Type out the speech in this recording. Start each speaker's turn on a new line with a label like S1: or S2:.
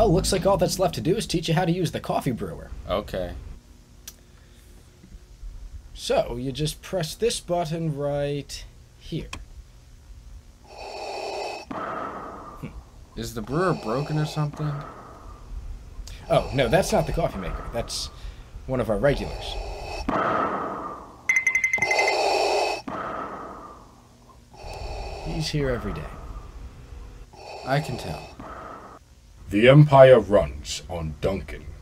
S1: Well, looks like all that's left to do is teach you how to use the coffee brewer.
S2: Okay.
S1: So, you just press this button right here.
S2: Is the brewer broken or something?
S1: Oh, no, that's not the coffee maker. That's one of our regulars. He's here every day.
S2: I can tell.
S3: The Empire runs on Dunkin.